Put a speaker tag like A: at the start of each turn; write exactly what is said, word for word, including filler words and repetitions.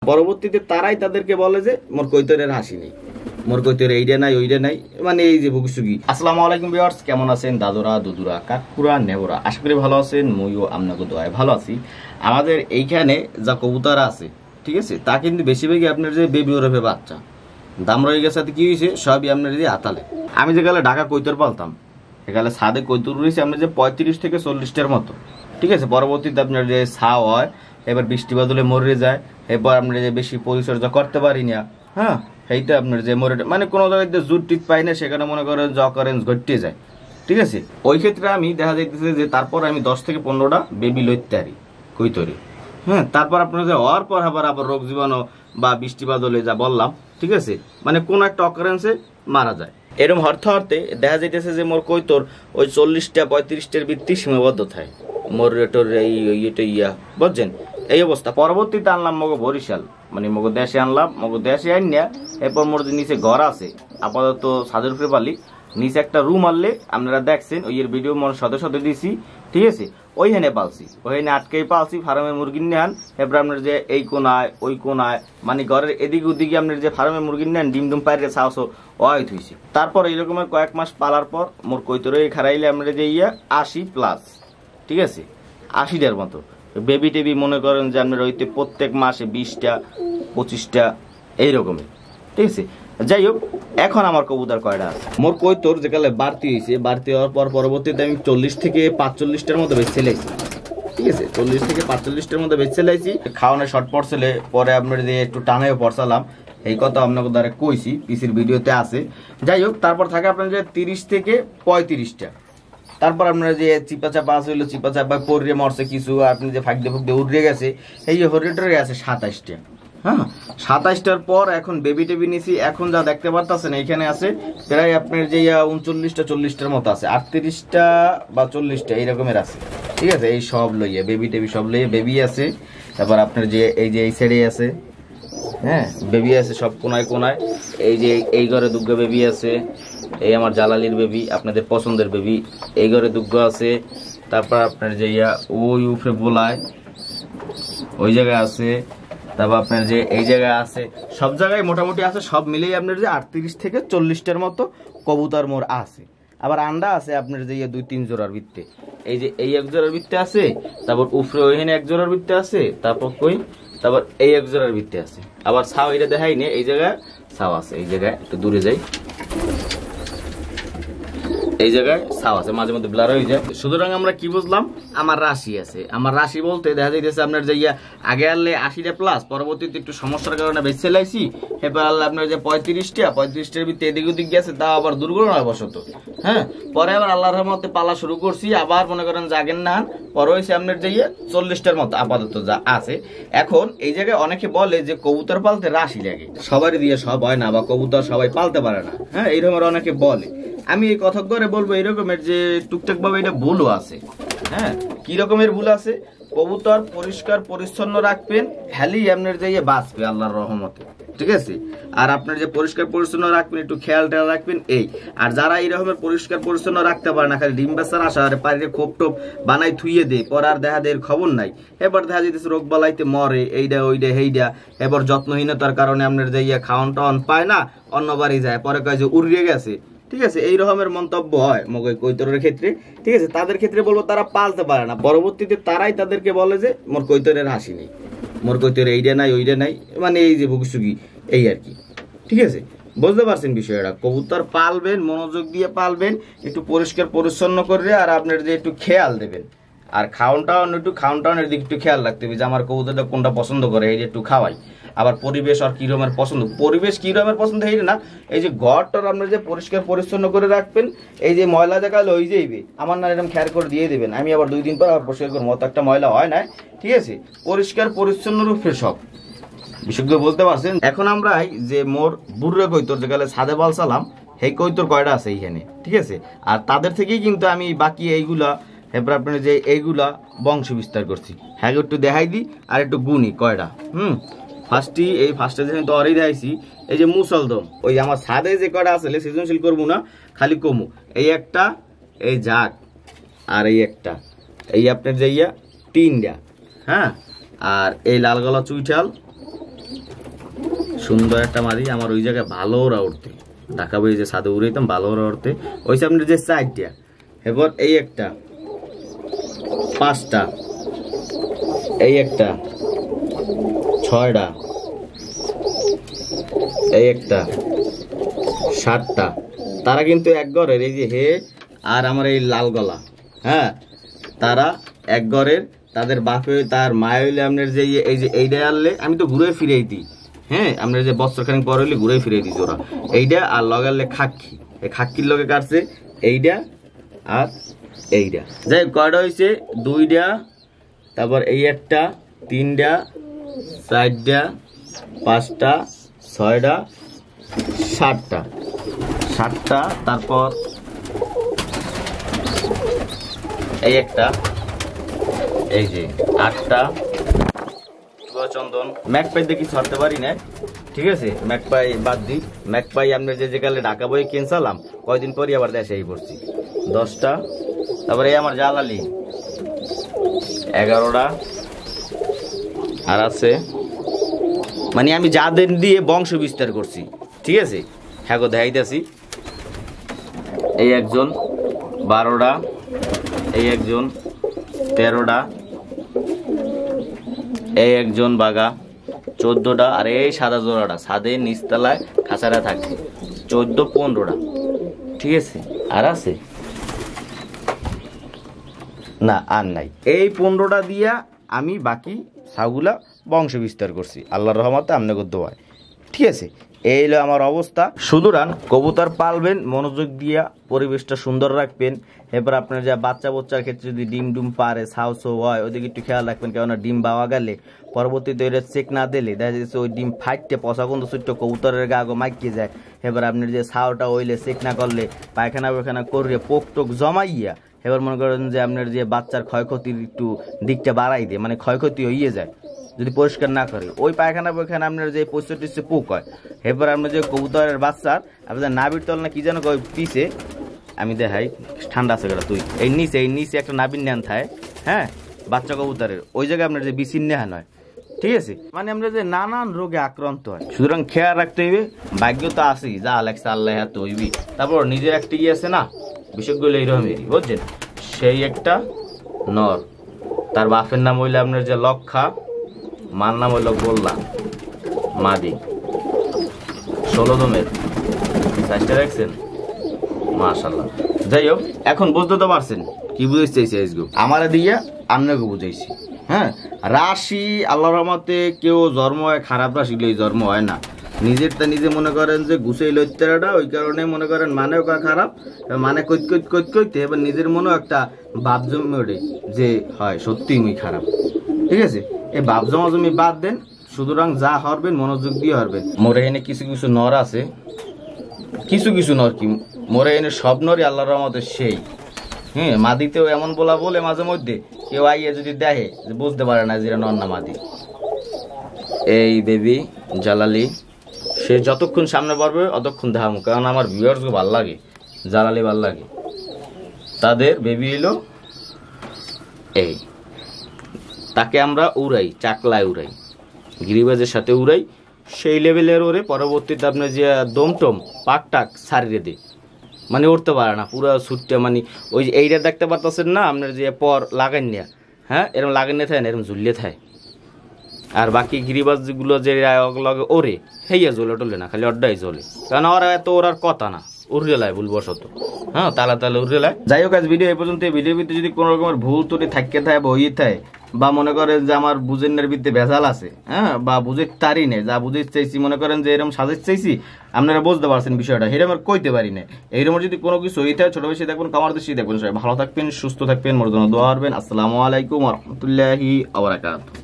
A: পরবর্তীতে তারাই তাদেরকে বলে যে মোর কৈতরের হাসি নেই, মোর কৈতর এইটা নাই ওইটা নাই, মানে এই যে ভুগিসুগি। আসসালামু আলাইকুম ভিউয়ার্স, কেমন আছেন দাদুরা দুদুরা কাকুরা নেবরা? আশা করি ভালো আছেন, মইও আপনাকে দোয়ায় ভালো আছি। আমাদের এইখানে যা কবুতর আছে ঠিক আছে, তা কিন্তু বেশিরভাগই আপনার যে বেবি ওরফে বাচ্চা দাম রয়ে গেছে। কি হয়েছে, সবই আপনার যে আতালে। আমি যেখানে ঢাকা কৈতর পালতাম এখানে সাদে কৈতর রয়েছে আপনার যে পঁয়ত্রিশ থেকে চল্লিশটার মতো ঠিক আছে। পরবর্তীতে আপনার যে ছাও হয়, এবার বৃষ্টি বাদলে মরে যায়, এরপর আপনার যে বেশি পরিচর্যা করতে পারি না, হ্যাঁ সেইটা আপনার যে মরে মানে কোনো জায়গায় জুট টিট পাই না, সেখানে মনে করেন যে অকারেন্স ঘটতে যায় ঠিক আছে। ওই ক্ষেত্রে আমি দেখা যাইতেছে যে তারপর আমি দশ থেকে পনেরোটা বেবি লইতে পারি কৈতরে, হ্যাঁ। তারপর আপনার যে হওয়ার পর আবার আবার রোগ জীবাণু বা বৃষ্টি বাদলে যা বললাম ঠিক আছে, মানে কোন একটা অকারেন্সে মারা যায়। এরকম হরতে হরতে দেখা যাইতেছে যে মোর কৈতর ওই চল্লিশটা পঁয়ত্রিশটার ভিত্তি সীমাবদ্ধ থাকে মোর রেটোর এই ইয়েটা ইয়া বুঝছেন এই অবস্থা। পরবর্তীতে আনলাম মগো বরিশাল, মানে মগো দেশে আনলাম, মগো দেশে আনিয়া এরপর মোর যে নিচে ঘর আছে আপাতত ছাদের উপরে পালি, নিচে একটা রুম আনলে আপনারা দেখছেন ওই ভিডিও মনে শত শত দিছি ঠিক আছে। ওইখানে পালছি, ওইখানে আটকেই পালছি ফার্মের মুরগি নেন। এরপর আপনার যে এই কোনায় ওই কোনায় মানে ঘরের এদিকে ওদিকে আপনার যে ফার্মের মুরগি নেন ডিম ডুম পাইরে চাওছো ওয়াই থুইছি। তারপর এইরকমের কয়েক মাস পালার পর মোর কৈতরে খারাইলে আপনার যে ইয়া আশি প্লাস ঠিক আছে, আশিটার মতো বেবি টেবি মনে করেন যে আপনার ওইতে প্রত্যেক মাসে বিশটা পঁচিশটা এইরকমের ঠিক আছে। যাই হোক, এখন আমার কবুতর কয়টা আছে, মোর কৈতর যেকালে বাড়তি হয়েছে, বাড়তি হওয়ার পর পরবর্তীতে আমি চল্লিশ থেকে পাঁচচল্লিশটার মধ্যে বেঁচে লাইছি ঠিক আছে। চল্লিশ থেকে পাঁচচল্লিশটার মধ্যে বেঁচে লাইছি। খাওয়ানো শর্ট পড়ছিলে পরে আপনার যে একটু টানাও পড়সালাম, এই কথা আপনাকে দ্বারা কইছি, পিসির ভিডিওতে আছে। যাই হোক, তারপর থাকে আপনার যে তিরিশ থেকে পঁয়ত্রিশটা। তারপর আপনার যে চিপা চাপা আছে হইলো চিপা চাপা পড়িয়ে মরছে কিছু, আপনি যে ফাঁকদে ফুকদে উড়ে গেছে এই যে হরিটরে আছে সাতাইশটা, হ্যাঁ সাতাইশটার পর এখন বেবি টেবি নিছি। এখন যা দেখতে পারতেছেন এখানে আছে প্রায় আপনার যে উনচল্লিশটা চল্লিশটার মতো আছে, আটত্রিশটা বা চল্লিশটা এইরকমের আছে ঠিক আছে। এই সব লইয়া বেবি টেবি সব লইয়া বেবি আছে। তারপর আপনার যে এই যে এই সাইডে আছে, হ্যাঁ বেবি আছে সব কোনায় কোনায়। এই যে এই ঘরে দুগ্গা বেবি আছে, এই আমার জালালির বেবি আপনাদের পছন্দের বেবি, এই ঘরে দুগ্গ আছে। তারপর আপনার যে ইয়া ওই উপরে বোলায় ওই জায়গায় আছে। তারপর আপনার যে এই জায়গায় আছে, সব জায়গায় মোটামুটি আছে। সব মিলেই আপনার যে আটত্রিশ থেকে চল্লিশটার মতো কবুতর মোর আছে। আবার আন্ডা আছে আপনার যে দুই তিন জোড়ার ভিত্তে, এই যে এই এক জোড়ার ভিত্তে আছে, তারপর উপরে ওইখানে এক জোড়ার ভিত্তে আছে, তারপর কই তারপর এই এক জোড়ার ভিত্তে আছে। আবার ছাও এটা দেখাই নি, এই জায়গায় ছাও আছে, এই জায়গায় একটু দূরে যাই, এই জায়গায় ছাও আছে, মাঝে মধ্যে ব্লার হয়ে যায়। সুতরাং আমরা কি বুঝলাম, আমার রাশি আছে। আমার রাশি বলতে দেখা যাইতেছে আপনার যে ইয়া আগে আনলে আশিটা প্লাস, পরবর্তীতে একটু সমস্যার কারণে বেঁচে লাইছি, এবার আনলে আপনার যে পঁয়ত্রিশটা পঁয়ত্রিশটার ভিতরে এদিক ওদিক গেছে, তা আবার দুর্ঘটনা বশত, হ্যাঁ পরে আবার আল্লাহর রহমতে পালা শুরু করছি। আবার মনে করেন জাগেন না, পরে হয়েছে আপনার যে ইয়ে চল্লিশটার মতো আপাতত যা আছে। এখন এই জায়গায় অনেকে বলে যে কবুতর পালতে রাশি লাগে, সবারই দিয়ে সব হয় না, বা কবুতর সবাই পালতে পারে না, হ্যাঁ এইরকমের অনেকে বলে। আমি এই কথা করে বলবো এরকমের যে টুকটাক ভাবে এটা ভুলও আছে, হ্যাঁ কি রকমের ভুল আছে, কবুতর পরিষ্কার পরিচ্ছন্ন রাখবেন, হ্যালি আপনার যে বাঁচবে আল্লাহর রহমতে ঠিক আছে। আর আপনার যে পরিষ্কার পরিচ্ছন্ন রাখবেন, একটু খেয়াল টেয়াল রাখবেন এই। আর যারা এই রকমের পরিষ্কার পরিচ্ছন্ন রাখতে পারে না, খালি ডিম বেচার আশা আর পারে খোপ টোপ বানাই থুইয়ে দেয়, পর আর দেখা দেয় খবর নাই। এবার দেখা যেতেছে রোগ বালাইতে মরে, এইটা ওইটা হেইডা, এবার যত্নহীনতার কারণে আপনার যে ইয়া খাওয়ান টাওয়ান পায় না, অন্য বাড়ি যায়, পরে কয় যে উড়িয়ে গেছে ঠিক আছে। এই রকমের মন্তব্য হয় মগই কৈতরের ক্ষেত্রে ঠিক আছে। তাদের ক্ষেত্রে বলবো তারা পালতে পারে না, পরবর্তীতে তারাই তাদেরকে বলে যে মোর কৈতরের হাসি নেই, মোর কৈতরে এইটা নাই ওইটা নাই, মানে এই যে ভুগিসুগি এই আর কি ঠিক আছে। বুঝতে পারছেন বিষয়টা, কবুতর পালবেন মনোযোগ দিয়ে পালবেন, একটু পরিষ্কার পরিচ্ছন্ন করে, আর আপনার যে একটু খেয়াল দেবেন। আর খাওয়ান টাওয়ান একটু খাওয়ান টাওয়ানের দিকে একটু খেয়াল রাখতে হবে যে আমার কবুতরটা কোনটা পছন্দ করে, এই যে একটু খাওয়াই। আবার পরিবেশ আর কি রকমের পছন্দ, পরিবেশ কি রকমের পছন্দ এই না, এই যে ঘরটার আপনার যে পরিষ্কার পরিচ্ছন্ন করে রাখবেন, এই যে ময়লা জায়গা লই যাইবে আমার না এরকম খেয়াল করে দিয়ে দেবেন। আমি আবার দুই দিন পর পরিষ্কার করবো, অত একটা ময়লা হয় না ঠিক আছে। পরিষ্কার পরিচ্ছন্ন রূপে সব বিশেষজ্ঞ বলতে পারছেন। এখন আমরা যে মোর বুড়ে কৈতর যেখানে ছাদে বালসালাম, সেই কৈতর কয়টা আছে এইখানে ঠিক আছে। আর তাদের থেকেই কিন্তু আমি বাকি এইগুলা এবার আপনার যে এইগুলা বংশ বিস্তার করছি, হ্যাঁ একটু দেখাই দিই আর একটু গুনি কয়টা। হুম ফার্স্টই এই ফার্স্টে যে তো অরেই দেখাইছি, এই যে মুসলদম ওই আমার ছাদে যে কয়টা আছে সৃজনশীল করবো না, খালি কমু এই একটা, এই জাগ আর এই একটা, এই আপনার যে ইয়া তিনটা, হ্যাঁ আর এই লাল গলা চুইঠাল সুন্দর একটা মাদি আমার ওই জায়গায় ভালো ওরা উঠতে দেখাবো এই যে সাদে উড়াইতাম ভালো ওরা উঠতে ওই সামনে যে চারটা এবার এই একটা পাঁচটা এই একটা ছয়টা এই একটা সাতটা তারা কিন্তু এক ঘরের এই যে হে আর আমার এই লাল গলা হ্যাঁ তারা এক ঘরের তাদের বাপে তার মায় হইলে আপনার যে এই যে এইটা আনলে আমি তো ঘুরে ফিরেই দিই হ্যাঁ আপনার যে বস্ত্রখানি পর হইলে ঘুরে ফিরে দিই ওরা এইটা আর লগালে খাক্কি এই খাক্কির লগে কাটছে এইটা আর এইটা যাই কয়টা হয়েছে দুইটা তারপর এই একটা তিনটা চারটা পাঁচটা ছয়টা সাতটা সাতটা তারপর এই একটা এই যে আটটা চন্দন ম্যাকপাই দেখি ছাড়তে পারি না ঠিক আছে ম্যাকপাই বাদ দিই ম্যাকপাই আপনার যে যেকালে ঢাকা বই কিনছিলাম কয়দিন পরই আবার দেশে এই পড়ছি দশটা তারপরে এই আমার জালালি এগারোটা আর আছে মানে আমি যাদের দিয়ে বংশ বিস্তার করছি ঠিক আছে হ্যাঁ গো দেখাইতেছি এই একজন বারোটা এই একজন তেরোটা এই একজন বাগা চোদ্দটা আর এই সাদা জোড়াটা সাদে নিচতলায় খাঁচারা থাকছে চোদ্দ পনেরোটা ঠিক আছে আর আছে না আর নাই এই পনেরোটা দিয়া আমি বাকি ছাগুলা বংশ বিস্তার করছি আল্লাহর রহমতে আপনাকে দোয়ায় ঠিক আছে এই হলো আমার অবস্থা সুতরাং কবুতর পালবেন মনোযোগ দিয়া পরিবেশটা সুন্দর রাখবেন এরপর আপনার যা বাচ্চা বাচ্চার ক্ষেত্রে যদি ডিম ডুম পারে সাউ সো হয় ওদিকে একটু খেয়াল রাখবেন কেননা ডিম পাওয়া গেলে পরবর্তীতে ওইটা চেক না দিলে দেখা যাচ্ছে ওই ডিম ফাইটতে পচা গন্ধ ছোট্ট কবুতরের গা আগো মাইকে যায় এবার আপনার যে সাউটা ওইলে চেক না করলে পায়খানা পায়খানা করে পোক টোক জমাইয়া এবার মনে করেন যে আপনার যে বাচ্চার ক্ষয়ক্ষতির একটু দিকটা বাড়াই দেয় মানে ক্ষয়ক্ষতি হইয়ে যায় যদি পরিষ্কার না করে ওই পায়খানা পায়খানা আপনার যে পঁয়ষট্টি পোক হয় এরপর আপনার যে কবুতরের বাচ্চার আপনার নাবির তল না কি যেন পিছে আমি দেখাই ঠান্ডা আছে তুই এই নিচে এই নিচে একটা নাবির নেন থাকে হ্যাঁ বাচ্চা কবুতরের ওই জায়গায় আপনার যে বিচিন নেহান হয় ঠিক আছে মানে আমরা যে নানান রোগে আক্রান্ত হয় সুতরাং খেয়াল রাখতে হইবে ভাগ্য তো আসি যা লাগছে আল্লাহ হাতে হইবি তারপর নিজের একটা ইয়ে আছে না বিষয়গুলো এইরকমেরই বুঝছেন সেই একটা নর তার বাপের নাম হইলে আপনার যে লক্ষা মার নাম হইল গোল্লা মাদি ষোলো দমের সাইজটা দেখছেন মাশাআল্লাহ যাই হোক এখন বুঝতে তো পারছেন কি বুঝাইতে চাইছি আজকে আমার দিয়ে আপনাকে বুঝাইছি হ্যাঁ রাশি আল্লাহর রহমতে কেউ জন্ম হয় খারাপ রাশি লই জন্ম হয় না নিজেরটা নিজে মনে করেন যে গুছাই লইতেরাটা ওই কারণে মনে করেন মানেও খারাপ মানে কইত কইত কইত কইতে এবার নিজের মনেও একটা ভাব জমে ওঠে যে হয় সত্যিই মুই খারাপ ঠিক আছে এই ভাব জমা জমি বাদ দেন সুতরাং যা হরবেন মনোযোগ দিয়ে হরবেন মোরে এনে কিছু কিছু নর আছে কিছু কিছু নর কি মোরে এনে সব নরই আল্লাহর রহমতে সেই হ্যাঁ মাদিতেও এমন বলা বলে মাঝে মধ্যে কেউ আইয়ে যদি দেখে যে বুঝতে পারে না যে নর না মাদি এই বেবি জালালি সে যতক্ষণ সামনে পারবে অতক্ষণ দেখাম কারণ আমার ভিউয়ার্সকে ভাল লাগে জালালি ভাল লাগে তাদের বেবি এলো এই তাকে আমরা উড়াই চাকলায় উড়াই গিরিবাজের সাথে উড়াই সেই লেভেলের ওরে পরবর্তীতে আপনার যে দমটম পাক টাক সারিয়ে দেয় মানে উঠতে পারে না পুরো ছুটতে মানে ওই যে এইটা দেখতে পারতেছেন না আপনার যে পর লাগান নিয়ে হ্যাঁ এরকম লাগান নিয়ে থাকে না এরকম ঝুলিয়ে থাকে আর বাকি গিরিবাজগুলো যে লগে ওরে হেইয়া জ্বলে টলে না খালি অড্ডাই জ্বলে কারণ ওরা এত ওরার কথা না উড়ে লাই ভুলবশত হ্যাঁ তালা তালা উড়ে লাই যাই হোক আজ ভিডিও এই পর্যন্ত ভিডিওর ভিতরে যদি কোনো রকমের ভুল ত্রুটি থাকতে থাকে বা হইয়ে থাকে বা মনে করেন যে আমার বুঝেনের ভিতরে ভেজাল আছে হ্যাঁ বা বুঝে তারি নেই যা বুঝে চাইছি মনে করেন যে এরকম সাজের চাইছি আপনারা বুঝতে পারছেন বিষয়টা এরকম আর কইতে পারি না এইরকম যদি কোনো কিছু হয়ে থাকে ছোট বেশি দেখবেন কামার দেশি দেখবেন সবাই ভালো থাকবেন সুস্থ থাকবেন মোর জন্য দোয়া করবেন আসসালামু আলাইকুম ওয়া রাহমাতুল্লাহি ওয়া বারাকাতুহু।